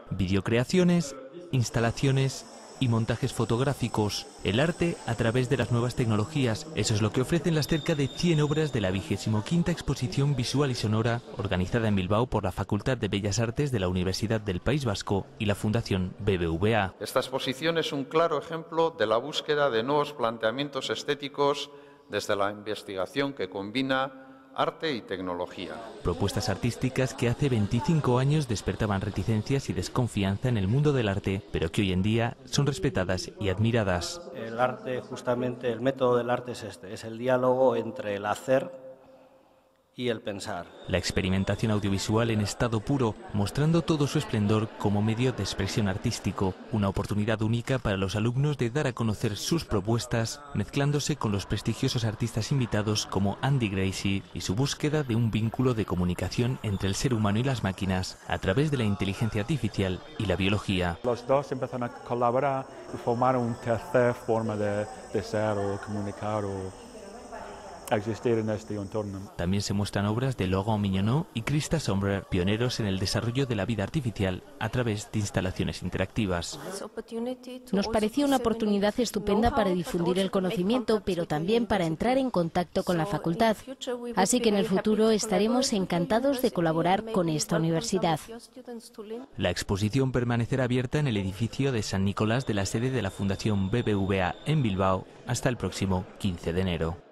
Videocreaciones, instalaciones y montajes fotográficos. El arte a través de las nuevas tecnologías. Eso es lo que ofrecen las cerca de 100 obras de la 25ª Exposición Visual y Sonora, organizada en Bilbao por la Facultad de Bellas Artes de la Universidad del País Vasco y la Fundación BBVA. Esta exposición es un claro ejemplo de la búsqueda de nuevos planteamientos estéticos desde la investigación que combina arte y tecnología. Propuestas artísticas que hace 25 años despertaban reticencias y desconfianza en el mundo del arte, pero que hoy en día son respetadas y admiradas. El arte, justamente, el método del arte es este, es el diálogo entre el hacer y el pensar. La experimentación audiovisual en estado puro, mostrando todo su esplendor como medio de expresión artístico, una oportunidad única para los alumnos de dar a conocer sus propuestas, mezclándose con los prestigiosos artistas invitados como Andy Gracie y su búsqueda de un vínculo de comunicación entre el ser humano y las máquinas a través de la inteligencia artificial y la biología. Los dos empezaron a colaborar y formaron una tercera forma de ser o comunicar o existir en este entorno. También se muestran obras de Laurent Mignonneau y Christa Sombre, pioneros en el desarrollo de la vida artificial a través de instalaciones interactivas. Nos pareció una oportunidad estupenda para difundir el conocimiento, pero también para entrar en contacto con la facultad. Así que en el futuro estaremos encantados de colaborar con esta universidad. La exposición permanecerá abierta en el edificio de San Nicolás de la sede de la Fundación BBVA en Bilbao hasta el próximo 15 de enero.